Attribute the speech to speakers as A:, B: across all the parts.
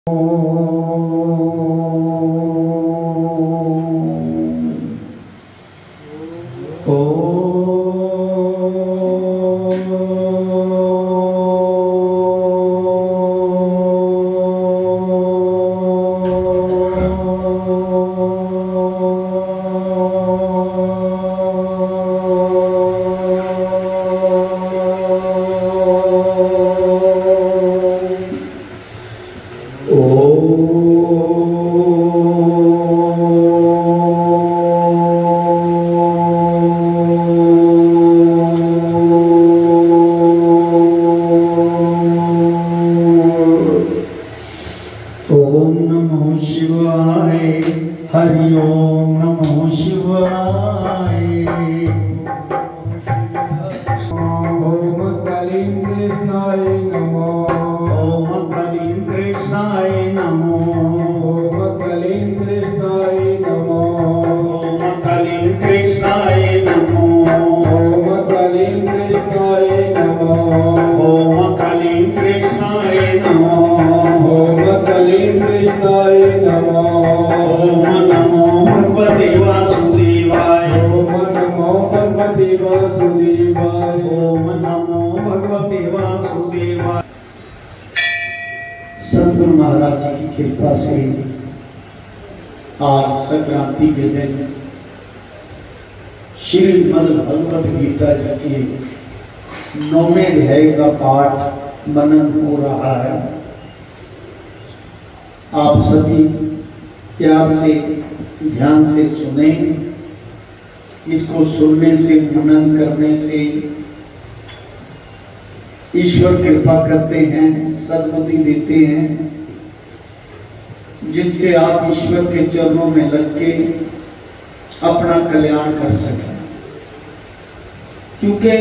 A: सतगुरु महाराज जी की कृपा से आज संक्रांति के दिन श्रीमद् भगवत गीता जी के 9वें अध्याय का पाठ मनन हो रहा है। आप सभी प्यार से ध्यान से सुने। इसको सुनने से मनन करने से ईश्वर कृपा करते हैं, सद्बुद्धि देते हैं, जिससे आप ईश्वर के चरणों में लग के अपना कल्याण कर सकें। क्योंकि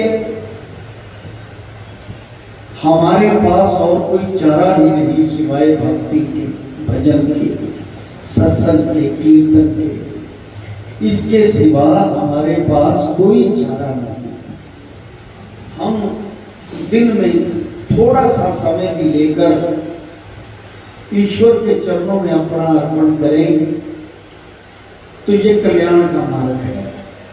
A: हमारे पास और कोई चारा ही नहीं सिवाय भक्ति के, भजन के, सत्संग के, कीर्तन के। इसके सिवा हमारे पास कोई चारा नहीं। हम दिन में थोड़ा सा समय भी लेकर ईश्वर के चरणों में अपना अर्पण करें तो ये कल्याण का मार्ग है।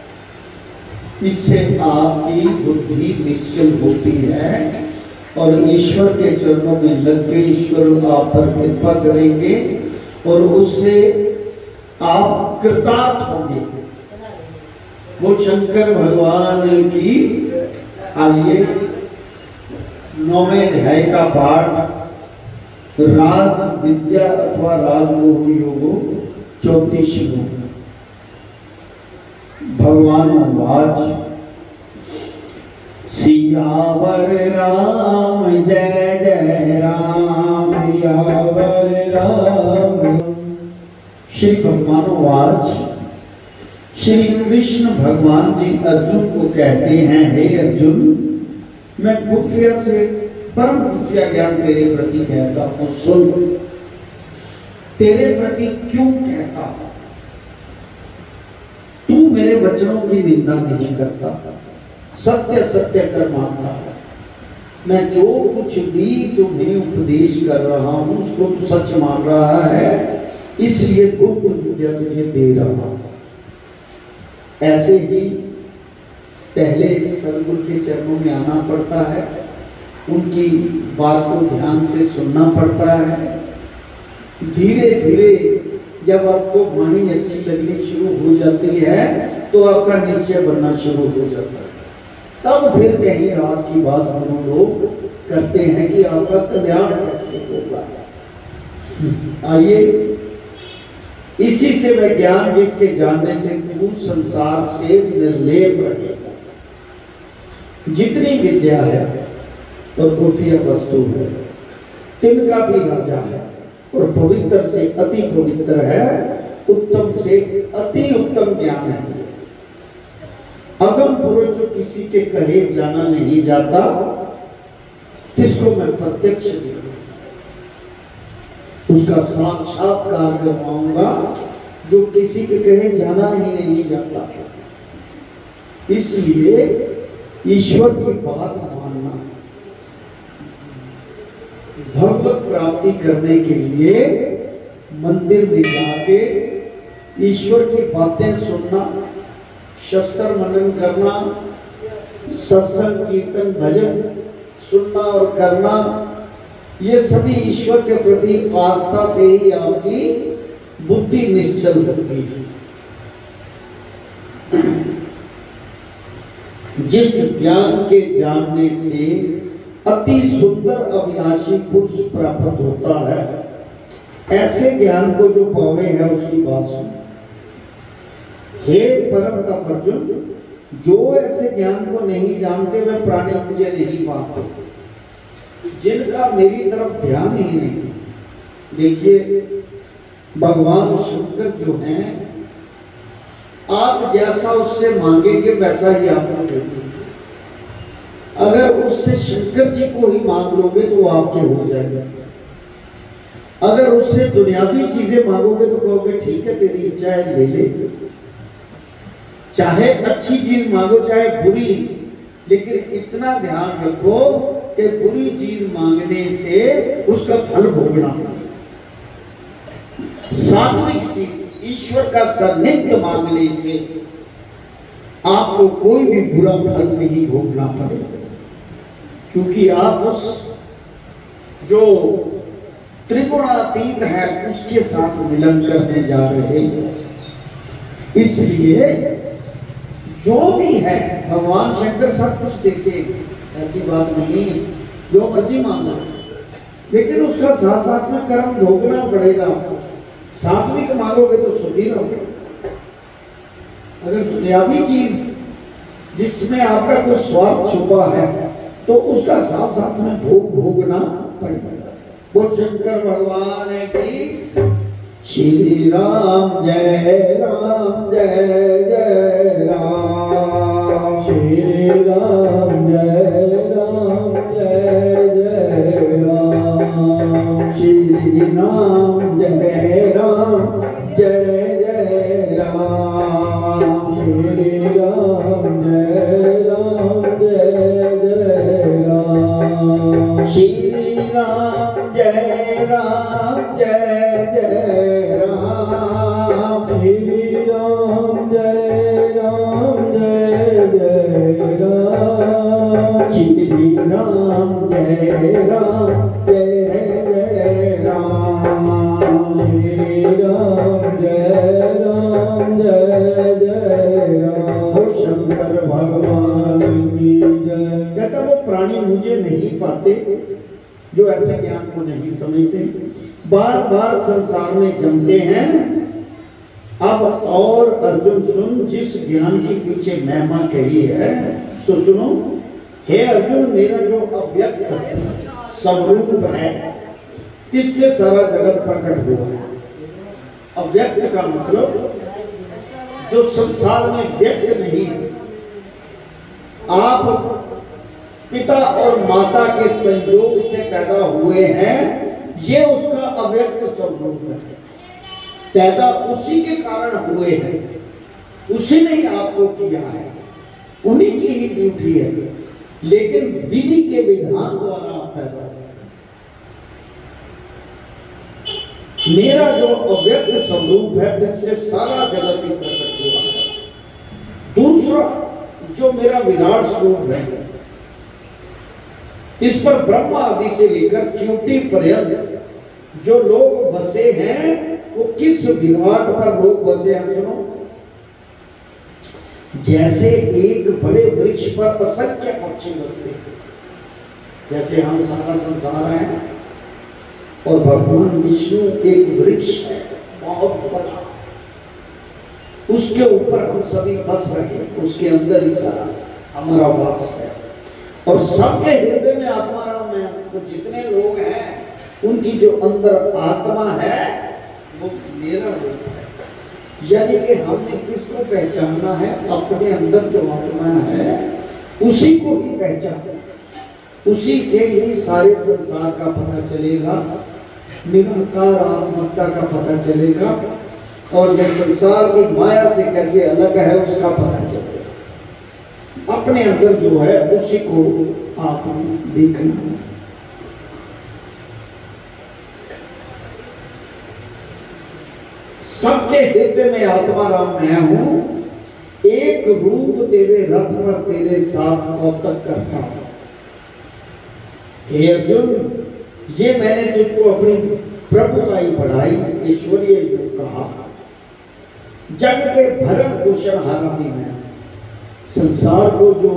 A: इससे आपकी बुद्धि निश्चल होती है और ईश्वर के चरणों में लग के ईश्वर आप पर कृपा करेंगे और उससे आप कृतार्थ होंगे। वो शंकर भगवान की। आइए 9वें अध्याय का पाठ राज विद्या अथवा राजयोग योगो 34 श्लोक। भगवान वाच सियावर राम जय जय राम, सियावर राम। श्री भगवान वाच, श्री कृष्ण भगवान जी अर्जुन को कहते हैं, हे अर्जुन, मैं खुफिया से परम खुफिया ज्ञान तेरे प्रति कहता हूं, सुन। तेरे प्रति क्यों कहता हूं? तू मेरे वचनों की निंदा नहीं करता, सत्य सत्य कर मानता। मैं जो कुछ भी तुम्हें उपदेश कर रहा हूं उसको तू सच मान रहा है, इसलिए गुप्त विद्या तुझे दे रहा हूं। ऐसे ही पहले सद्गुरु के चरणों में आना पड़ता है, उनकी बात को ध्यान से सुनना पड़ता है। धीरे धीरे जब आपको वाणी अच्छी लगनी शुरू हो जाती है तो आपका निश्चय बनना शुरू हो जाता है। तब फिर कहीं रास की बात हम लोग करते हैं कि आपका कल्याण कैसे होगा। आइए, इसी से वह ज्ञान जिसके जानने से तू संसार से निर्लेप रहेगा। जितनी विद्या है और खुफिया वस्तु है, तिनका भी राजा है और पवित्र से अति पवित्र है, उत्तम से अति उत्तम ज्ञान है। अगम पुरुष जो किसी के कहे जाना नहीं जाता, किसको मैं प्रत्यक्ष देखूं, उसका साक्षात्कार करवाऊंगा, जो किसी के कहे जाना ही नहीं जाता। इसलिए ईश्वर की बात मानना, भगवत प्राप्ति करने के लिए मंदिर में जाके ईश्वर की बातें सुनना, शस्त्र मनन करना, सत्संग कीर्तन भजन सुनना और करना, ये सभी ईश्वर के प्रति आस्था से ही आपकी बुद्धि निश्चल होगी। जिस ज्ञान के जानने से अति सुंदर अविनाशी पुरुष प्राप्त होता है, ऐसे ज्ञान को जो पावे है उसकी बात सुन। हे परम का अर्जुन, जो ऐसे ज्ञान को नहीं जानते वे प्राणी मुझे नहीं पाते, जिनका मेरी तरफ ध्यान ही नहीं। देखिए भगवान शंकर जो हैं, आप जैसा उससे मांगेंगे वैसा ही आपको देंगे। अगर उससे शंकर जी को ही मांग लोगे तो वो आपके हो जाएगा। अगर उससे दुनियावी चीजें मांगोगे तो कहोगे ठीक है तेरी इच्छा है ले ले। चाहे अच्छी चीज मांगो चाहे बुरी, लेकिन इतना ध्यान रखो कि बुरी चीज मांगने से उसका फल भोगना। सात्विक चीज ईश्वर का सानिध्य मांगने से आपको कोई भी बुरा फल नहीं भोगना पड़ेगा, क्योंकि आप उस जो त्रिगुणातीत है उसके साथ मिलन करने जा रहे हैं। इसलिए जो भी है भगवान शंकर सब कुछ देते हैं, ऐसी बात नहीं है, जो मर्जी मांगो, लेकिन उसका साथ साथ में कर्म भोगना पड़ेगा। सात्विक मांगोगे तो सुखी रहोगे। अगर दुनियावी चीज जिसमें आपका कोई स्वार्थ छुपा है तो उसका साथ साथ में भोगना पड़ेगा। वो शंकर भगवान की श्री राम जय राम जय जय राम, श्री राम जय राम जय जय राम, श्री राम जय राम जय जय राम, श्री राम जय राम जय जय राम, श्री राम जय राम जय जय राम, श्री राम जय राम जय जय राम, श्री राम जय राम जय जय राम, श्री राम जय राम जय जय राम। शंकर भगवान की जय। कहता वो प्राणी मुझे नहीं पाते जो ऐसे ज्ञान को नहीं समझते, बार बार संसार में जमते हैं। अब और अर्जुन सुन, जिस ज्ञान के पीछे महिमा कही है तो सुनो। हे अर्जुन, मेरा जो अव्यक्त स्वरूप है इससे सारा जगत प्रकट हुआ है। अव्यक्त का मतलब जो संसार में व्यक्त नहीं है। आप पिता और माता के संयोग से पैदा हुए हैं, ये उसका अव्यक्त स्वरूप है। पैदा उसी के कारण हुए हैं, उसी ने आपको किया है, उन्हीं की ही ड्यूटी है, लेकिन विधि के विधान द्वारा आप पैदा हुए। मेरा जो अव्यक्त स्वरूप है इससे सारा जगत ही प्रकट हुआ है। दूसरा जो मेरा विराट स्वरूप है, इस पर ब्रह्मा आदि से लेकर चोटी पर्यंत जो लोग बसे हैं वो किस विराट पर लोग बसे हैं सुनो। जैसे एक बड़े वृक्ष पर असंख्य पक्षी बसते हैं, जैसे हम सारा संसार है और भगवान विष्णु एक वृक्ष है बहुत बड़ा, उसके ऊपर हम सभी बस रहे हैं, उसके अंदर ही सारा हमारा वास है। और सबके हृदय में आत्मा राम है। तो जितने लोग हैं उनकी जो अंदर आत्मा है वो मेरा रूप है। यानी कि हमने किसको पहचानना है, अपने अंदर जो आत्मा है उसी को ही पहचानना, उसी से ही सारे संसार का पता चलेगा, निरंकार आत्मता का पता चलेगा, और ये संसार की माया से कैसे अलग है उसका पता चलेगा। अपने अंदर जो है उसी को आप देखना। सबके हृदय में आत्मा राम मैं हूं, एक रूप तेरे रथ पर तेरे साथ कौतक करता हूं। हे अर्जुन, ये मैंने तुझको अपनी प्रभुताई बढ़ाई, ईश्वरीय योग कहा। जग के भरण पोषण हारा भी मैं, संसार को जो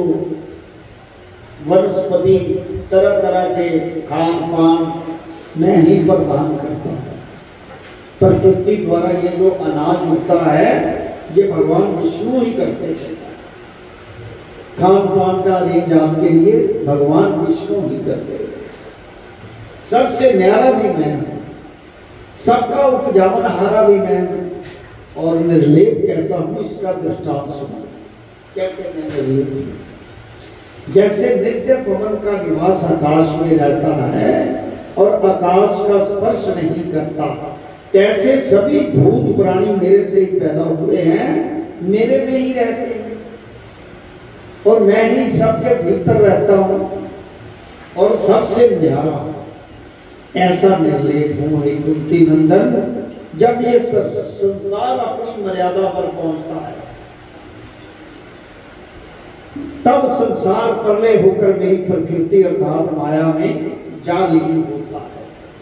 A: वनस्पति तरह तरह के खान पान मैं ही प्रदान करता हूं। प्रकृति द्वारा ये जो अनाज उगता है ये भगवान विष्णु ही करते हैं। खान पान का अरेंज आपके लिए भगवान विष्णु ही करते हैं। सबसे न्यारा भी मैं हूं, सबका उपजावन हारा भी मैं हूं, और निर्लेप कैसा हूं इसका दृष्टांत सुना। कैसे मैं निर्लेप हूं? जैसे नित्य पवन का निवास आकाश में रहता है और आकाश का स्पर्श नहीं करता, कैसे सभी भूत प्राणी मेरे से ही पैदा हुए हैं, मेरे में ही रहते हैं और मैं ही सबके भीतर रहता हूं और सबसे न्यारा ऐसा निर्लेप हूं। हे कुंती नंदन, जब ये संसार अपनी मर्यादा पर पहुंचता है तब संसार प्रलय होकर मेरी प्रकृति अर्थात माया में जा लीन होता है।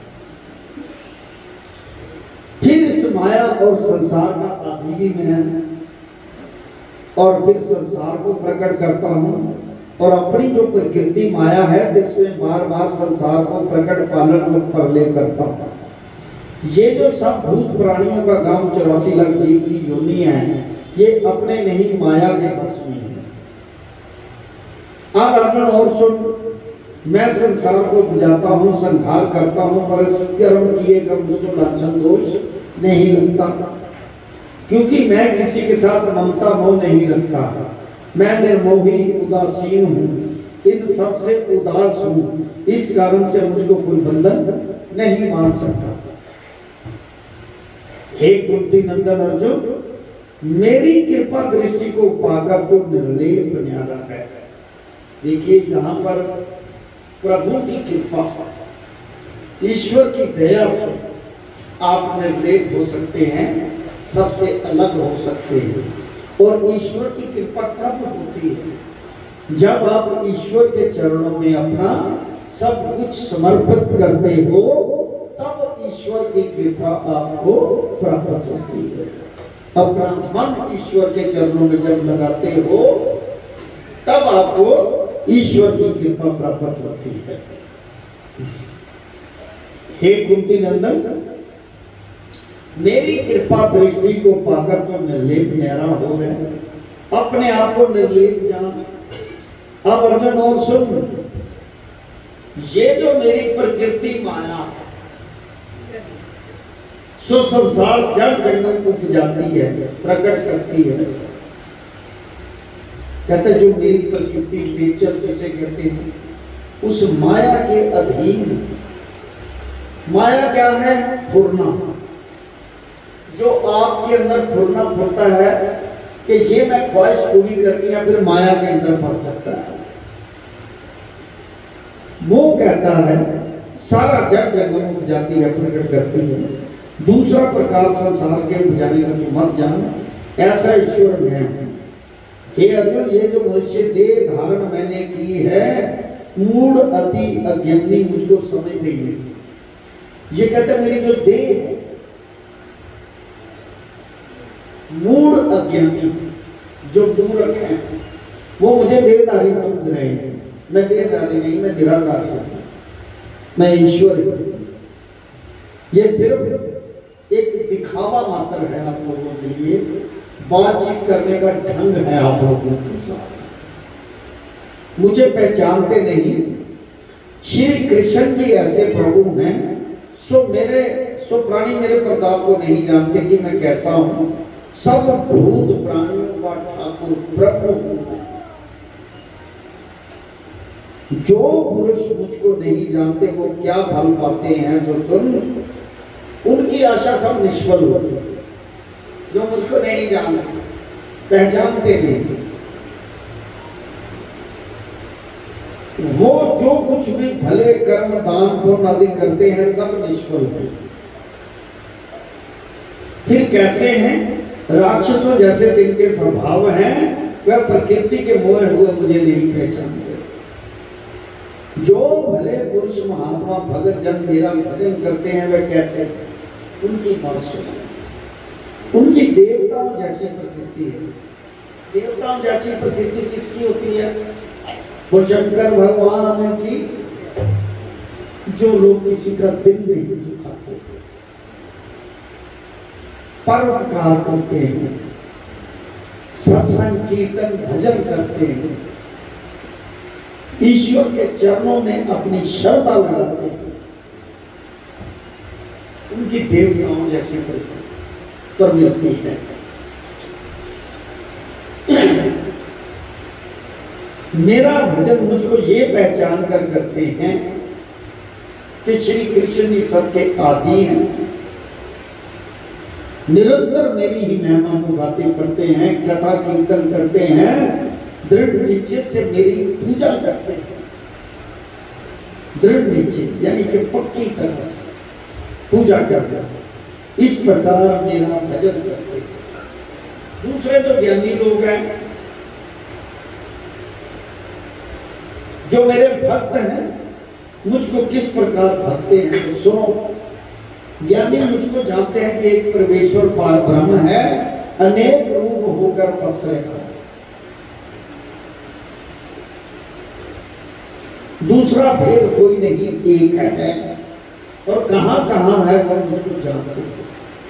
A: फिर इस माया और संसार का आदि भी मैं और फिर संसार को प्रकट करता हूं और अपनी जो प्रकृति माया है जिसमें बार बार संसार को प्रकट पालन और प्रलय करता हूं। ये जो सब भूत प्राणियों का गांव 84 लाख जीव की योनि है, ये अपने नहीं माया के बस में है। अब अर्जुन और सुन, मैं संसार को बुझाता हूं, संहार करता हूं, पर कर्म किए कर मुझको लांछन दोष नहीं लगता, क्योंकि मैं किसी के साथ ममता मोह नहीं रखता। मैं निर्मोही उदासीन हूं, इन सबसे उदास हूं, इस कारण से मुझको कोई बंधन नहीं मान सकता। हे कुंती नंदन अर्जुन, मेरी कृपा दृष्टि को पाकर तो निर्लेप न्यारा है। देखिए यहां पर प्रभु की कृपा, ईश्वर की दया से आप निर्लेप हो सकते हैं, सबसे अलग हो सकते हैं। और ईश्वर की कृपा कब होती है? जब आप ईश्वर के चरणों में अपना सब कुछ समर्पित करते हो, तब ईश्वर की कृपा आपको प्राप्त होती है। अपना मन ईश्वर के चरणों में जब लगाते हो, तब आपको ईश्वर की कृपा प्राप्त होती है। हे कुंती नंदन, मेरी कृपा दृष्टि को पाकर तो निर्लेप न्यारा हो गए, अपने आप को निर्लेप जान। अब अर्जुन और सुन, ये जो मेरी प्रकृति माया सो संसार जड़ जंगल को बुझाती है, प्रकट करती है। कहते जो मेरी प्रकृति नेचर जिसे कहते हैं, उस माया के अधीन। माया क्या है? फुरना। जो आपके अंदर फुरना फुरता है कि ये मैं ख्वाहिश पूरी करनी है, फिर माया के अंदर फंस सकता है। वो कहता है सारा जड़ जंगल में बुझाती है, प्रकट करती है। दूसरा प्रकार संसार के बुझाने का तो मत जान, ऐसा ईश्वर में है। हे अर्जुन, ये जो मनुष्य देह धारण मैंने की है, मूढ़ अति अज्ञानी मुझको समझ नहीं लेती। ये कहते मेरी जो देह है, मूढ़ अज्ञानी जो मूर्ख है, वो मुझे देहधारी समझ रहे हैं। मैं देहधारी नहीं, मैं निराकारी हूं, मैं ईश्वर हूं। ये सिर्फ एक दिखावा मात्र है आप लोगों के लिए, बातचीत करने का ढंग है आप लोगों के साथ। मुझे पहचानते नहीं। श्री कृष्ण जी ऐसे प्रभु हैं, सो प्राणी मेरे प्रताप को नहीं जानते कि मैं कैसा हूं। सब भूत प्राणियों का ठाकुर प्रभु हूं। जो पुरुष मुझको नहीं जानते वो क्या फल पाते हैं, सो सुन, उनकी आशा सब निष्फल होती है। जो मुझको नहीं जानते, पहचानते नहीं, वो जो कुछ भी भले कर्म दान पुण्य आदि करते हैं सब निष्फल है। फिर कैसे हैं? राक्षसों जैसे जिनके स्वभाव हैं, वह प्रकृति के मोह हुए मुझे नहीं पहचानते। जो भले पुरुष महात्मा भगत जन मेरा भजन करते हैं वह कैसे? उनकी बात सुनो। उनकी देवताओं जैसी प्रकृति है। देवताओं जैसी प्रकृति किसकी होती है? वो शंकर भगवान की। जो लोग किसी का दिल नहीं दुखाते, परोपकार करते हैं, सत्संग कीर्तन भजन करते हैं, ईश्वर के चरणों में अपनी श्रद्धा लगाते हैं, उनकी देवताओं जैसी प्रवृत्ति है। मेरा भजन मुझको ये पहचान कर करते हैं कि श्री कृष्ण ही सबके आदि हैं, निरंतर मेरी ही महिमा को बातें करते हैं, कथा कीर्तन करते हैं, दृढ़ निश्चय से मेरी पूजा करते हैं। दृढ़ निश्चय यानी कि पक्की तरह से पूजा करते हैं, इस प्रकार मेरा भजन करते हैं। दूसरे जो ज्ञानी लोग हैं, जो मेरे भक्त हैं, मुझको किस प्रकार भक्ते हैं तो सुनो। ज्ञानी मुझको जानते हैं कि एक परमेश्वर पार ब्रह्म है, अनेक रूप होकर पसरेगा। दूसरा भेद कोई नहीं, एक है, और कहां कहां है वह मुझको जानते हैं।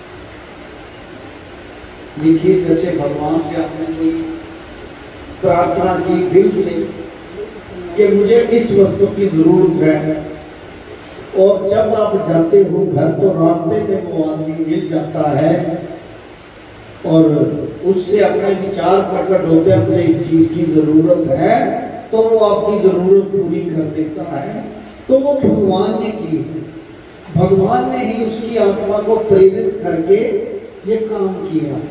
A: देखिए, जैसे भगवान से आपने कोई प्रार्थना की दिल से कि मुझे इस वस्तु की जरूरत है, और जब आप जाते हो घर तो रास्ते में वो आदमी मिल जाता है और उससे अपने विचार प्रकट होते हैं, मुझे इस चीज की जरूरत है, तो वो आपकी जरूरत पूरी कर देता है। तो वो भगवान ने की है, भगवान ने ही उसकी आत्मा को प्रेरित करके ये काम किया।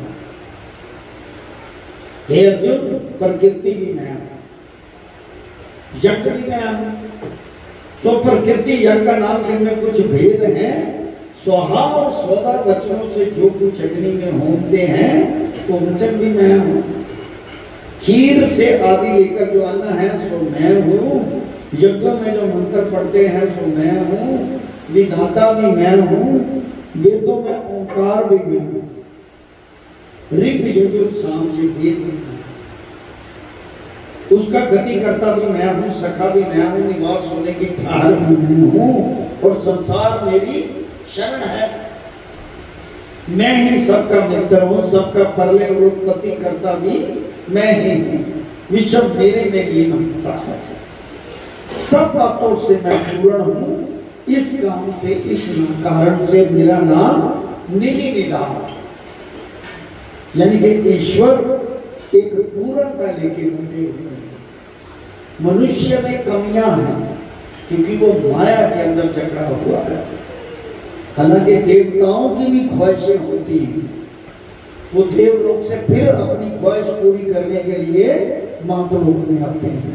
A: हे अर्जुन, प्रकृति भी मैं हूं, यज्ञ भी मैं हूं। तो प्रकृति यज्ञ का नाम जिनमें कुछ भेद हैं, स्वाहा और स्वदा वचनों से जो कुछ अग्नि में होते हैं तो वचन भी मैं हूं। खीर से आदि लेकर जो अन्न है सो मैं हूं, यज्ञ में जो मंत्र पढ़ते हैं सो मैं हूं, विधाता भी मैं हूं, वेदों में ओंकार भी मैं हूं, ऋग यजुर साम से वेद भी मैं हूं। उसका गति करता भी मैं हूं, सखा भी मैं हूं, निवास होने की ठाहर भी मैं हूं, और संसार मेरी शरण है। मैं ही सबका मित्र हूं, सबका प्रलय और उत्पत्ति करता भी मैं ही हूं, विश्व मेरे में लीन होता है। सब बातों से मैं पूर्ण हूं, इस काम से, इस कारण से मेरा नाम निधि निधान, यानी कि ईश्वर एक पूर्णता लेके मुझे हुए। मनुष्य में कमियां हैं क्योंकि वो माया के अंदर जकड़ा हुआ है। हालांकि देवताओं की भी ख्वाहिशें होती हैं, वो देवलोक से फिर अपनी ख्वाहिश पूरी करने के लिए मातृलोक में आते हैं।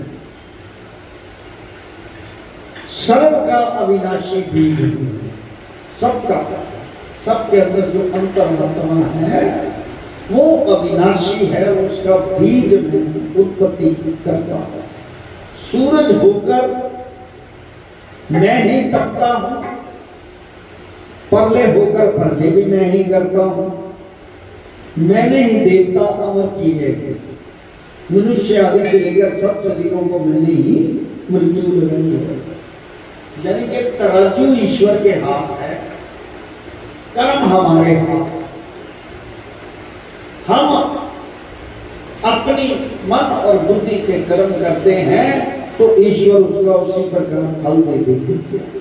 A: सर्व का अविनाशी बीज, सबका, सबके अंदर जो अंतरात्मा है वो अविनाशी है, उसका बीज में उत्पत्ति करता है। सूरज होकर मैं ही तपता हूं, प्रलय होकर प्रलय भी मैं ही करता हूं। मैंने ही देवता अमर किए, मनुष्य आदि से लेकर सब शरीरों को मैंने ही मृत्यु लगाई है। यानी कि तराजू ईश्वर के हाथ है, कर्म हमारे हाथ। हम अपनी मन और बुद्धि से कर्म करते हैं तो ईश्वर उसका उसी प्रकार फल दे देते हैं।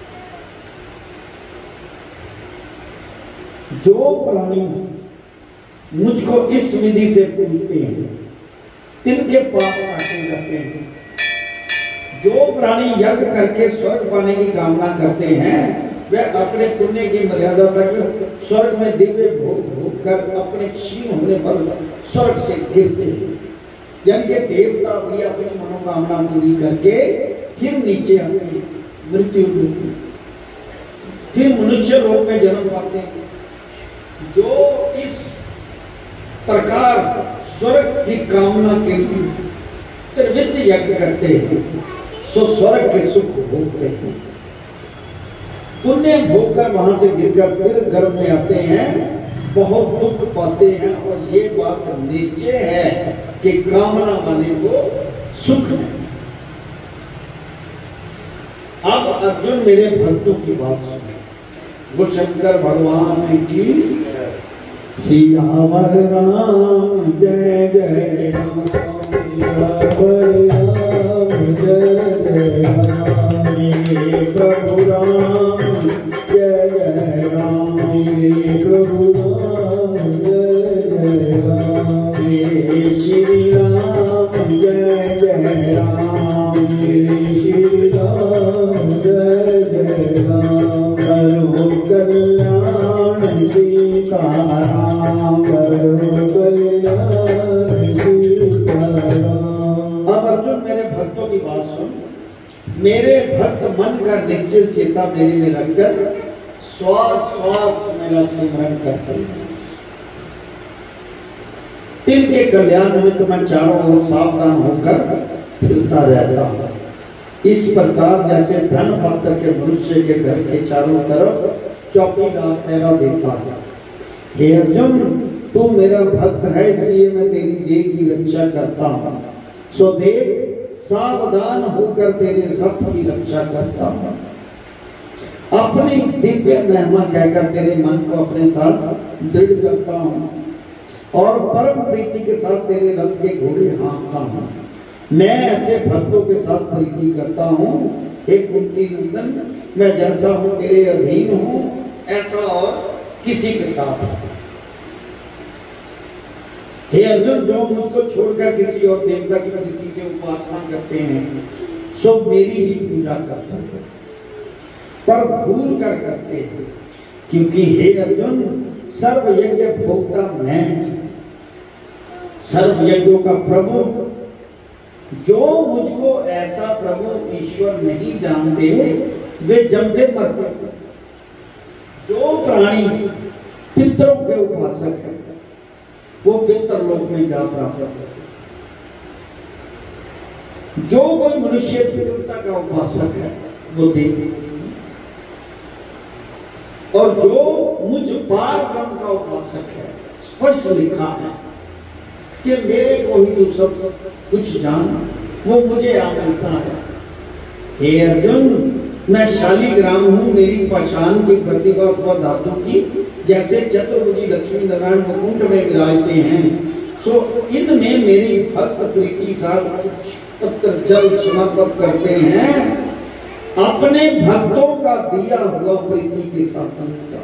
A: जो प्राणी मुझको इस विधि से पूजते हैं तिनके पाप काटे जाते हैं। जो प्राणी यज्ञ करके स्वर्ग पाने की कामना करते हैं वह अपने पुण्य की मर्यादा तक स्वर्ग में दिव्य भोग भोग कर अपने क्षीण होने पर स्वर्ग से गिरते हैं। यानी कि देवता भी अपनी मनोकामना पूरी करके फिर नीचे आते हैं, मृत्यु होती है, फिर मनुष्य लोक में जन्म पाते हैं। जो इस प्रकार स्वर्ग की कामना के लिए त्रिविध यज्ञ करते हैं सो स्वर्ग के सुख भोगते हैं। पुण्य भोगकर वहां से गिरकर फिर गर्भ में आते हैं, बहुत दुख पाते हैं। और ये बात निश्चय है कि कामना वाले को सुख नहीं। अब अर्जुन मेरे भक्तों की बात सुने। गुरु शंकर भगवान की सियावर राम जय जय राम, सियावर राम जय जय राम, प्रभु राम जय जय राम, प्रभु राम जय जय राम, श्री राम जय जय राम, श्री राम जय जय राम, करो कल्याण सीताराम, करो कल्याण सीताराम। अब अर्जुन मेरे भक्तों की बात सुन। मेरे भक्त मन का निश्चल चेता मेरे में रखकर श्वास श्वास मेरा सिमरन करते हैं। तिनके कल्याण में तो मैं चारों ओर सावधान होकर फिरता रहता हूँ। इस प्रकार जैसे धन पात्र के मनुष्य के घर के चारों तरफ चौकीदार पहरा देता है। हे अर्जुन, तू मेरा भक्त है, इसलिए मैं तेरी देह की रक्षा करता हूँ। सो देख, सावधान होकर तेरे रथ की रक्षा करता हूँ। अपनी दिव्य महिमा कहकर तेरे मन को अपने साथ दृढ़ करता हूँ और परम प्रीति के साथ तेरे रथ के घोड़े हाँकता हूँ। मैं ऐसे भक्तों के साथ प्रीति करता हूँ। हे कुंती नंदन, मैं जैसा हूँ तेरे अधीन हूँ, ऐसा और किसी के साथ। हे अर्जुन, जो मुझको छोड़कर किसी और देवता की प्रीति से उपासना करते हैं सो मेरी ही पूजा करते हैं, पर भूल कर करते हैं। क्योंकि हे अर्जुन, सर्व यज्ञ भोक्ता मैं, सर्व यज्ञों का प्रभु। जो मुझको ऐसा प्रभु ईश्वर नहीं जानते वे जमते मरते। जो प्राणी पितरों के उपासक है वो पितर लोक में जा प्राप्त करते। जो कोई मनुष्य पितृता का उपासक है वो देव, और जो मुझ पार ब्रह्म का उपासक है, स्पष्ट लिखा है कि मेरे को ही तो सब कुछ जान, वो मुझे आ मिलता है। हे अर्जुन, मैं शालिग्राम हूँ, मेरी पहचान की प्रतिभा अथवा धातु की जैसे चतुर्भुजी लक्ष्मी नारायण मुकुंड में विराजते हैं, सो इनमें मेरी भक्त प्रीति साथ तत्र जल समर्पित करते हैं। अपने भक्तों का दिया हुआ प्रीति के साथ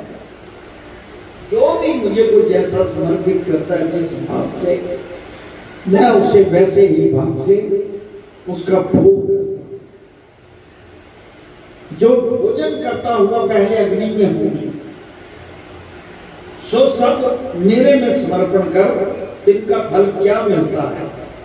A: जो भी मुझे को जैसा समर्पित करता है, जिस भाव से, मैं उसे वैसे ही भाव से उसका भोग। जो भोजन करता हुआ पहले अग्नि में होगी सो सब मेरे में समर्पण कर इनका फल क्या मिलता है?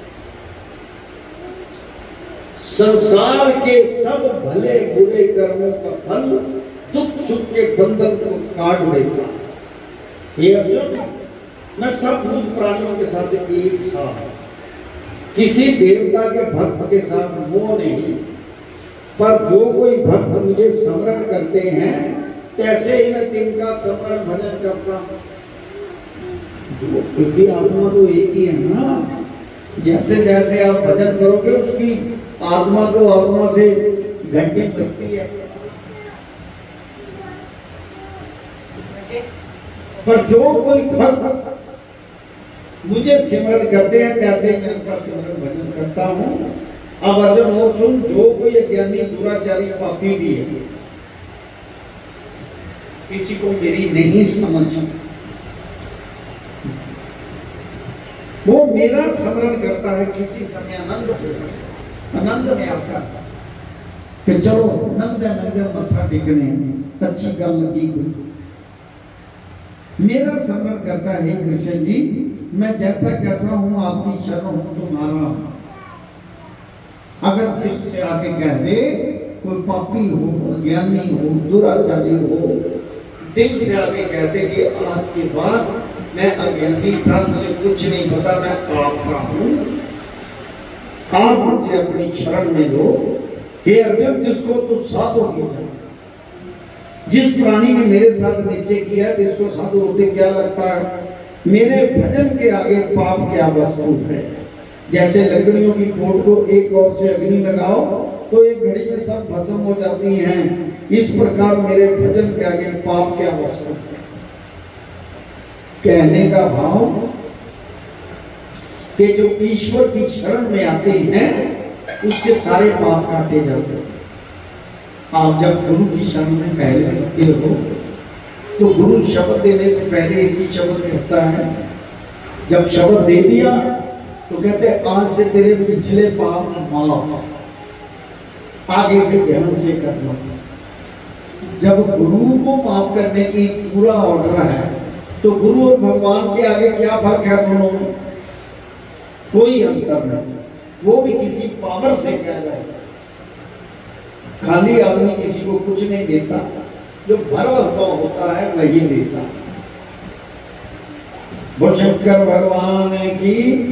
A: संसार के सब भले बुरे कर्मों का फल दुख सुख के बंधन को काट देता है। हे अर्जुन, मैं सब भूत प्राणियों के साथ एक साथ, किसी देवता के भक्त के साथ मोह नहीं, पर जो कोई भक्त मुझे स्मरण करते हैं तैसे ही मैं तिनका स्मरण भजन करता हूँ। क्योंकि आत्मा तो एक ही है ना, जैसे जैसे आप भजन करोगे उसकी आत्मा को आत्मा से घंटी लगती है, पर जो कोई भक्त मुझे सिमरण करते हैं तैसे मैं उनका सिमरण भजन करता हूँ। अब अर्जुन और सुन, जो कोई अज्ञानी दुराचारी पापी भी है, किसी को मेरी नहीं समझ, वो मेरा स्मरण करता है, किसी समय आनंद में आता है कि चलो नंद मत्था टेकने अच्छी गल लगी कोई, मेरा स्मरण करता है कृष्ण जी, मैं जैसा कैसा हूं आपकी शरण हूं तुम्हारा। अगर दिल से आके कह दे कोई पापी हो, ज्ञानी हो, दुराचारी हो, दिल से आगे कहते कि आज के बाद मैं अज्ञानी था, मुझे कुछ नहीं पता, मैं आपका हूं, आप मुझे अपनी शरण में लो। हे अर्जुन, जिसको तू साधु किया, जिस प्राणी ने मेरे साथ नीचे किया, जिसको साधु होते क्या लगता है, मेरे भजन के आगे पाप क्या वस्तु है। जैसे लकड़ियों की कोट को एक ओर से अग्नि लगाओ तो एक घड़ी में सब भस्म हो जाती हैं, इस प्रकार मेरे भजन के आगे पाप क्या वस्तु है। कहने का भाव कि जो ईश्वर की शरण में आते हैं उसके सारे पाप काटे जाते हैं। आप जब गुरु की शरण में पहले आते हो तो गुरु शब्द देने से पहले एक ही शब्द कहता है। जब शब्द दे दिया तो कहते आज से तेरे पिछले पाप माफ, आगे से ध्यान से करना। जब गुरु को माफ करने की पूरा ऑर्डर है तो गुरु और भगवान के आगे क्या फर्क है दोनों में? कोई अंतर नहीं। वो भी किसी पावर से कह रहा है। खाली आदमी किसी को कुछ नहीं देता, जो भरवता होता है वही देता। बोल शंकर भगवान की।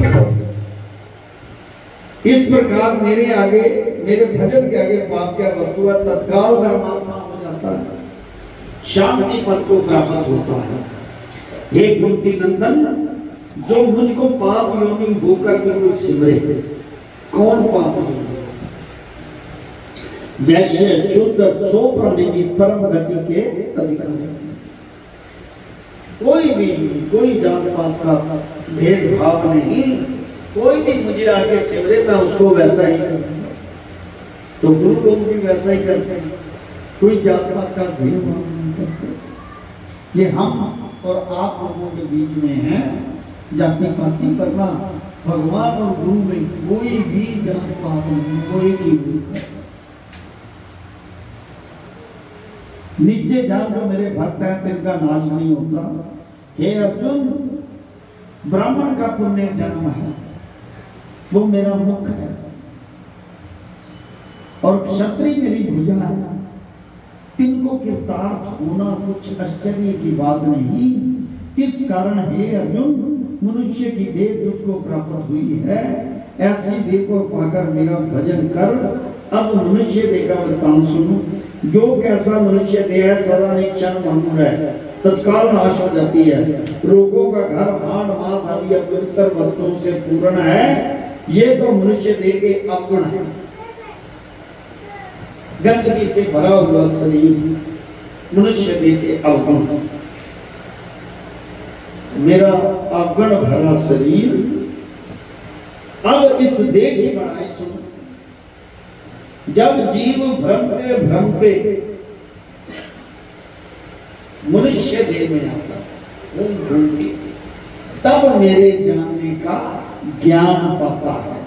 A: इस प्रकार मेरे आगे, मेरे भजन के आगे पाप क्या वस्तु है, तत्काल धर्मात्मा हो जाता है, शांति पद को प्राप्त होता है। हे कुंती नंदन, जो मुझको पाप योनि होकर बिल्कुल सिमरे, कौन पाप योनि? वैश्य शुद्ध सो प्राणी की परम गति के अधिकारी। कोई जात पात का भेदभाव नहीं, कोई भी मुझे आके सिमरे मैं उसको वैसा ही करता। तो गुरु लोग भी वैसा ही करते हैं, कोई जात पात का भेदभाव नहीं करते। ये हम और आप लोगों के बीच में है जाति पाति करना। भगवान और गुरु में कोई भी जात पात नहीं, कोई भी नीचे जान जो मेरे भक्त हैं तिनका नाश नहीं होता। हे अर्जुन, ब्राह्मण का पुण्य जन्म है, वो मेरा मुख है, और क्षत्रिय मेरी भुजा है। तिनको कृतार्थ होना कुछ आश्चर्य की बात नहीं। किस कारण हे अर्जुन, मनुष्य की देह तुझको प्राप्त हुई है, ऐसी देह को पाकर मेरा भजन कर। अब मनुष्य देह का वृत्तांत सुनो। जो कैसा मनुष्य देह है सदा निक्षण भंगुर है, तत्काल नाश हो जाती है। रोगों का घर हाड़ मांस आदि अपवित्र वस्तुओं से पूर्ण है। ये तो मनुष्य देह के अवगुण है। गंदगी से भरा हुआ शरीर मनुष्य देह के अवगुण। मेरा अवगुण भरा शरीर। अब इस देह की बड़ाई सुनो। जब जीव भ्रमते भ्रमते मनुष्य देह में आता तब मेरे जानने का ज्ञान पाता है।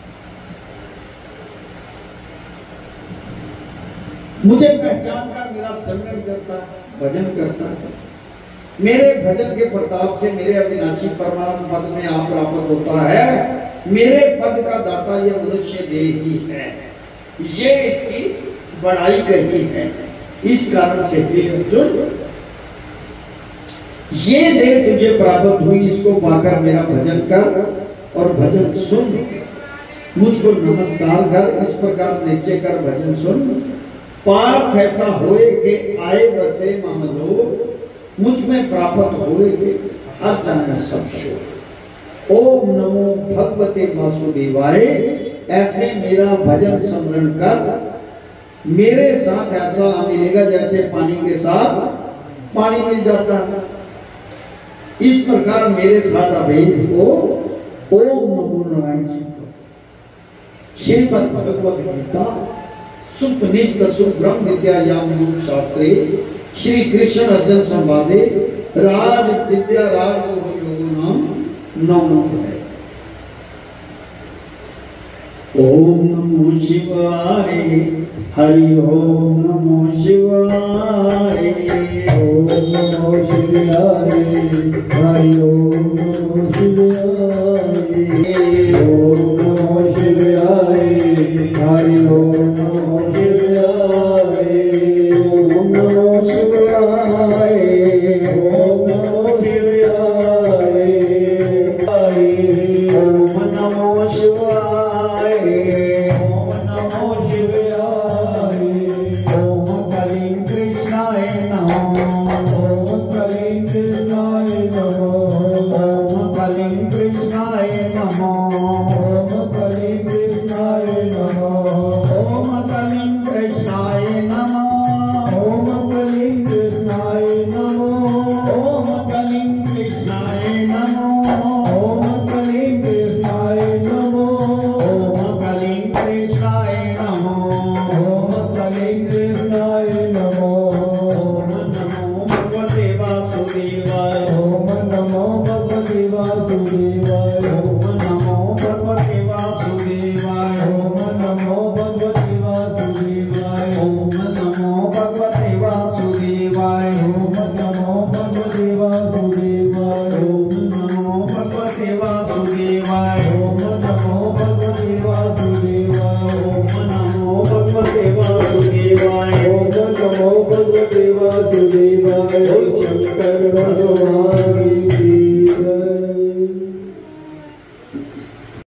A: मुझे पहचान कर मेरा स्मरण करता है, भजन करता है। मेरे भजन के प्रताप से मेरे अविनाशी परमानंद पद में आप प्राप्त होता है। मेरे पद का दाता यह मनुष्य देह ही है, ये इसकी बड़ाई करनी है। इस कारण से अर्जुन, ये देह तुझे प्राप्त हुई, इसको पाकर मेरा भजन कर और भजन सुन। मुझको नमस्कार कर, इस प्रकार निश्चय कर भजन सुन। पार ऐसा होए के आए बसे मामलो, मुझ में प्राप्त होए के हर जाना सब शो। ओम नमो भगवते वासुदेवाय, ऐसे मेरा भजन स्मरण कर। मेरे साथ ऐसा मिलेगा जैसे पानी के साथ पानी मिल जाता है। इस प्रकार मेरे साथ अभेद हो। ओम नमो नारायण। श्रीमद् भगवद गीता सुपनिषद सुब्रह्म विद्यायाम योग शास्त्रे श्री कृष्ण अर्जुन संवादे राज विद्या राज योग नाम नौ है। ओम नमो शिवाय। हरि ओम नमो शिवाय। ओम नमो शिवाय। हरि ओम नमो शिवाय। ओम नमो शिवाय। हरि ओम नमो शिवाय। ओम नमो शिवाय।
B: शंकर भगवान